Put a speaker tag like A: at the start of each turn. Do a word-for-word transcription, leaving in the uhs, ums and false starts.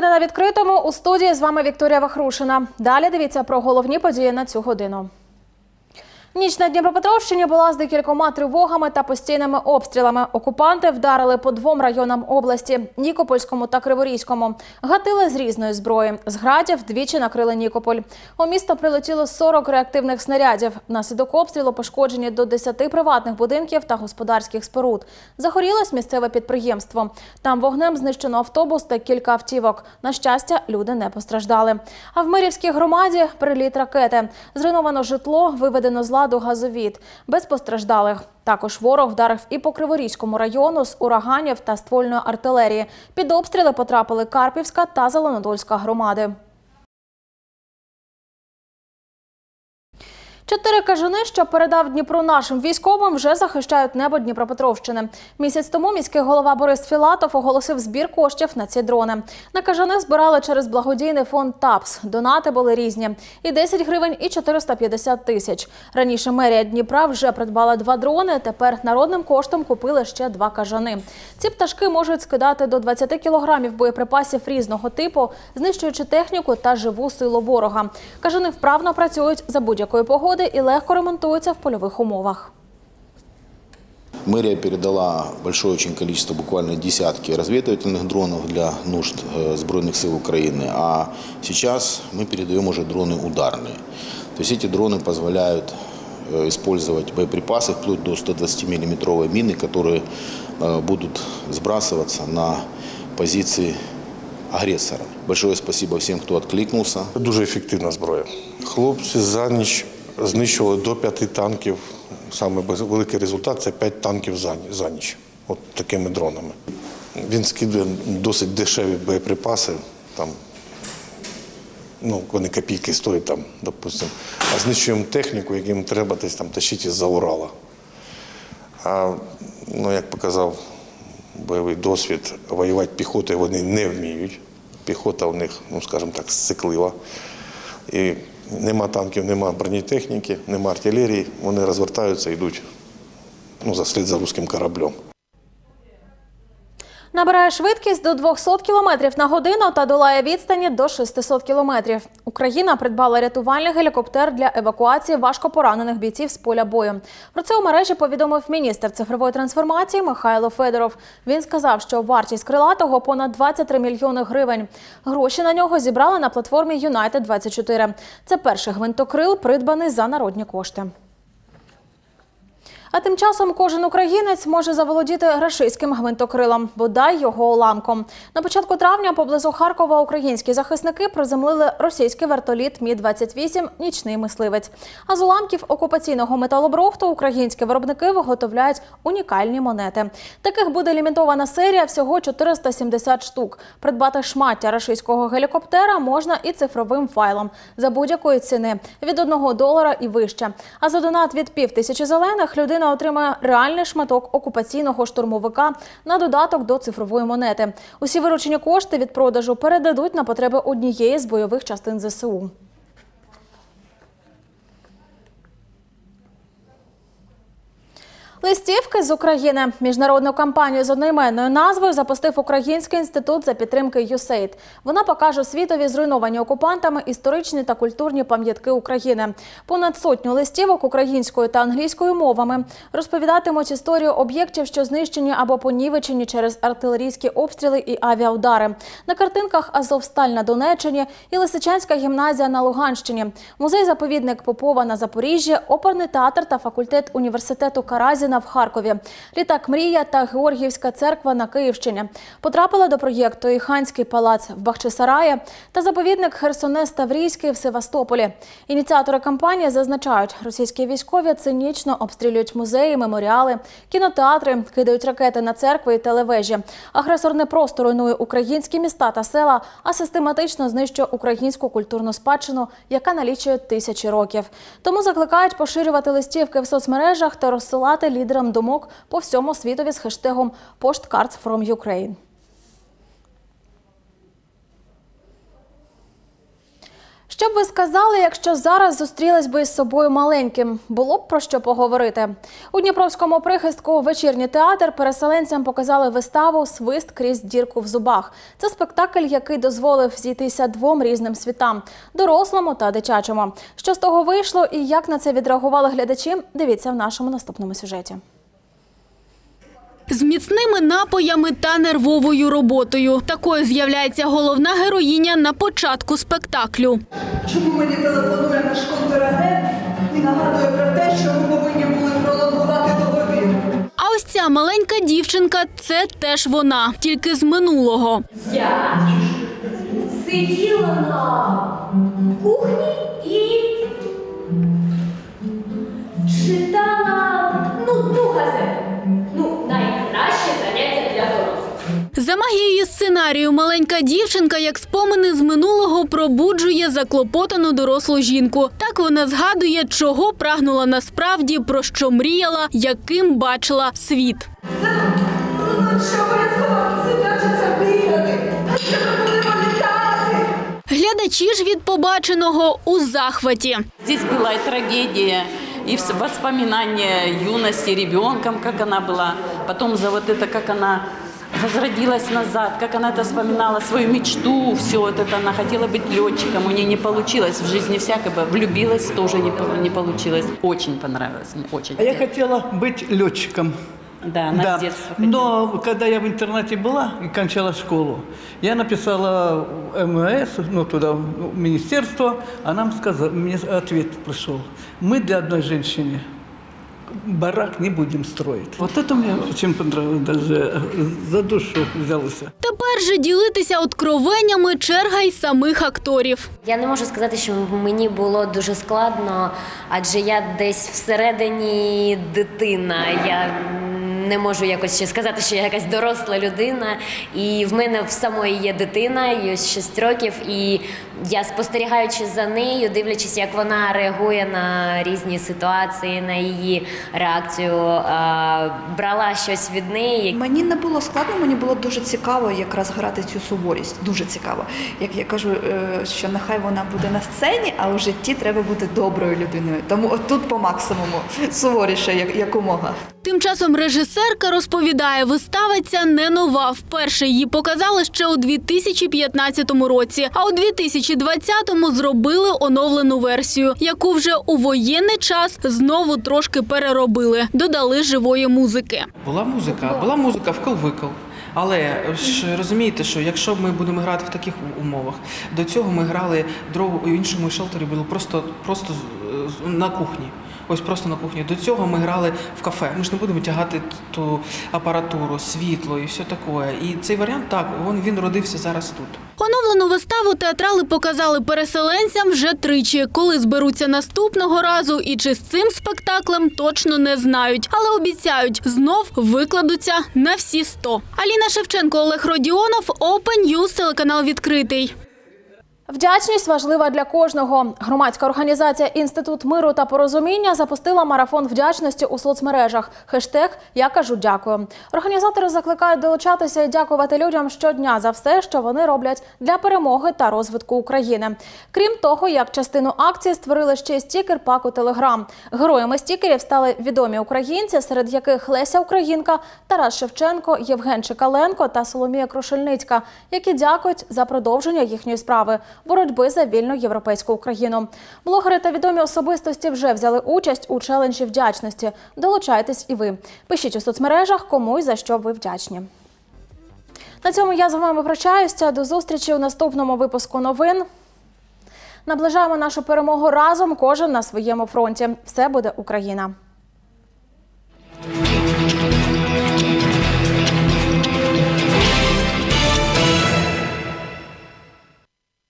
A: Новини на відкритому. У студії з вами Вікторія Вахрушина. Далі дивіться про головні події на цю годину. Ніч на Дніпропетровщині була з декількома тривогами та постійними обстрілами. Окупанти вдарили по двом районам області – Нікопольському та Криворізькому. Гатили з різної зброї. З градів двічі накрили Нікополь. У місто прилетіло сорок реактивних снарядів. Внаслідок обстрілу пошкоджені до десяти приватних будинків та господарських споруд. Загорілось місцеве підприємство. Там вогнем знищено автобус та кілька автівок. На щастя, люди не постраждали. А в Мирівській громаді – приліт ракети. Зруйновано житло, виведено з ладу газовід. Без постраждалих. Також ворог вдарив і по Криворізькому району з ураганів та ствольної артилерії. Під обстріли потрапили Карпівська та Зеленодольська громади. Чотири кажани, що передав Дніпро нашим військовим, вже захищають небо Дніпропетровщини. Місяць тому міський голова Борис Філатов оголосив збір коштів на ці дрони. На кажани збирали через благодійний фонд ТАПС. Донати були різні – і десять гривень, і чотириста п'ятдесят тисяч. Раніше мерія Дніпра вже придбала два дрони, тепер народним коштом купили ще два кажани. Ці пташки можуть скидати до двадцяти кілограмів боєприпасів різного типу, знищуючи техніку та живу силу ворога. Кажани вправно працюють за будь-якої погоди и легко ремонтуются в полевых умовах.
B: Мэрия передала большое очень количество, буквально десятки разведывательных дронов для нужд Збройных сил Украины, а сейчас мы передаем уже дроны ударные. То есть эти дроны позволяют использовать боеприпасы вплоть до стодвадцатимиллиметровой мины, которые будут сбрасываться на позиции агресора. Большое спасибо всем, кто откликнулся.
C: Дуже ефективна зброя. Хлопці за ніч знищували до п'яти танків. Саме великий результат – це п'ять танків за ніч. От такими дронами. Він скидує досить дешеві боєприпаси. Там, ну, вони копійки стоять, там, допустимо. А знищуємо техніку, яким треба десь там тащити із-за Урала. А, ну, як показав бойовий досвід, воювати піхотою вони не вміють. Піхота у них, ну, скажімо так, зциклива. І нема танків, нема бронетехніки, нема артилерії. Вони розвертаються і йдуть, ну, заслід за руським кораблем.
A: Набирає швидкість до двохсот кілометрів на годину та долає відстані до шестисот кілометрів. Україна придбала рятувальний гелікоптер для евакуації важкопоранених бійців з поля бою. Про це у мережі повідомив міністр цифрової трансформації Михайло Федоров. Він сказав, що вартість крилатого – понад двадцять три мільйони гривень. Гроші на нього зібрали на платформі Юнайтед двадцять чотири. Це перший гвинтокрил, придбаний за народні кошти. А тим часом кожен українець може заволодіти рашистським гвинтокрилом, бодай його уламком. На початку травня поблизу Харкова українські захисники приземлили російський вертоліт Мі двадцять вісім «Нічний мисливець». А з уламків окупаційного металобрухту українські виробники виготовляють унікальні монети. Таких буде лімітована серія, всього чотириста сімдесят штук. Придбати шмаття рашистського гелікоптера можна і цифровим файлом за будь-якої ціни – від одного долара і вище. А за донат від пів тисячі зелених людина отримає реальний шматок окупаційного штурмовика на додаток до цифрової монети. Усі виручені кошти від продажу передадуть на потреби однієї з бойових частин зе се у. Листівки з України. Міжнародну кампанію з одноіменною назвою запустив Український інститут за підтримки ю ес ей ай ді. Вона покаже світові зруйновані окупантами історичні та культурні пам'ятки України. Понад сотню листівок українською та англійською мовами розповідатимуть історію об'єктів, що знищені або понівечені через артилерійські обстріли і авіаудари. На картинках Азовсталь на Донеччині і Лисичанська гімназія на Луганщині, музей-заповідник Попова на Запоріжжі, оперний театр та факультет університету Каразіна в Харкові, літак «Мрія» та Георгіївська церква на Київщині. Потрапила до проєкту і Ханський палац в Бахчисараї та заповідник Херсонес-Таврійський в Севастополі. Ініціатори кампанії зазначають, російські військові цинічно обстрілюють музеї, меморіали, кінотеатри, кидають ракети на церкви і телевежі. Агресор не просто руйнує українські міста та села, а систематично знищує українську культурну спадщину, яка налічує тисячі років. Тому закликають поширювати листівки в соцмережах та розсилати лідерам думок по всьому світові з хештегом «Postcards from Ukraine». Що б ви сказали, якщо зараз зустрілись би із собою маленьким? Було б про що поговорити. У Дніпровському прихистку «Вечірній театр» переселенцям показали виставу «Свист крізь дірку в зубах». Це спектакль, який дозволив зійтися двом різним світам – дорослому та дитячому. Що з того вийшло і як на це відреагували глядачі – дивіться в нашому наступному сюжеті.
D: З міцними напоями та нервовою роботою. Такою з'являється головна героїня на початку спектаклю.
E: Чому мені телефонує наш контрагент і нагадує про те, що ми повинні були пролонгувати договір?
D: А ось ця маленька дівчинка – це теж вона, тільки з минулого.
F: Я сиділа на кухні і читала нудну газету. Ну, найкраще заняття для дорослих.
D: За магією сценарію маленька дівчинка, як спомини з минулого, пробуджує заклопотану дорослу жінку. Так вона згадує, чого прагнула насправді, про що мріяла, яким бачила світ.
E: Ну, що обов'язково сидячиться бігати? А що ми будемо літати?
D: Глядачі ж від побаченого у захваті.
G: Здесь была и трагедия, и воспоминания юности ребенком, как она была. Потом за вот это, как она возродилась назад, как она это вспоминала, свою мечту, все вот это. Она хотела быть летчиком, у нее не получилось. В жизни всякое, влюбилась, тоже не, не получилось. Очень понравилось, мне очень.
H: А я хотела быть летчиком.
G: Да, она
H: Да.
G: с детства хотела.
H: Но когда я в интернате была и кончала школу, я написала эм вэ эс, ну туда, в министерство, а нам сказали, мне ответ пришел. Мы для одной женщины барак не будем строить. Вот это мне очень понравилось, даже за душу взялся.
D: Тепер же ділитися откровеннями черга й самих акторів.
F: Я не можу сказати, що мені було дуже складно, адже я десь всередині дитина. Я не можу якось ще сказати, що я якась доросла людина. І в мене в самої є дитина, їй ось шість років. І я, спостерігаючи за нею, дивлячись, як вона реагує на різні ситуації, на її реакцію, брала щось від неї.
I: Мені не було складно, мені було дуже цікаво якраз грати цю суворість, дуже цікаво. Як я кажу, що нехай вона буде на сцені, а у житті треба бути доброю людиною. Тому отут по максимуму суворіше, як, якомога.
D: Тим часом режисерка розповідає, вистава ця не нова. Вперше її показали ще у дві тисячі п'ятнадцятому році, а у дві тисячі двадцятому зробили оновлену версію, яку вже у воєнний час знову трошки переробили, додали живої музики.
J: Була музика, була музика вкл-викл. Але ж розумієте, що якщо ми будемо грати в таких умовах, до цього ми грали в іншому шелтері, було просто, просто на кухні. Ось просто на кухні. До цього ми грали в кафе. Ми ж не будемо тягати ту апаратуру, світло і все таке. І цей варіант, так, він, він родився зараз тут.
D: Оновлену виставу театрали показали переселенцям вже тричі. Коли зберуться наступного разу і чи з цим спектаклем, точно не знають. Але обіцяють, знов викладуться на всі сто. Аліна Шевченко, Олег Родіонов, Open News, телеканал «Відкритий».
A: Вдячність важлива для кожного. Громадська організація «Інститут миру та порозуміння» запустила марафон вдячності у соцмережах. Хештег «Я кажу дякую». Організатори закликають долучатися і дякувати людям щодня за все, що вони роблять для перемоги та розвитку України. Крім того, як частину акції створили ще й стікер-пак у Телеграм. Героями стікерів стали відомі українці, серед яких Леся Українка, Тарас Шевченко, Євген Чекаленко та Соломія Крушельницька, які дякують за продовження їхньої справи – боротьби за вільну європейську Україну. Блогери та відомі особистості вже взяли участь у челенджі вдячності. Долучайтесь і ви. Пишіть у соцмережах, кому і за що ви вдячні. На цьому я з вами прощаюся. До зустрічі у наступному випуску новин. Наближаємо нашу перемогу разом, кожен на своєму фронті. Все буде Україна!